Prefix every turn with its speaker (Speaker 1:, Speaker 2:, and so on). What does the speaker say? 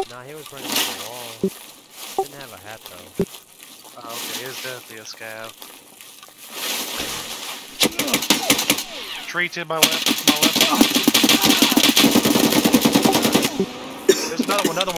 Speaker 1: Nah, he was running on the wall. Didn't have a hat though.
Speaker 2: Oh, okay, it's definitely a scav. Tree to my left,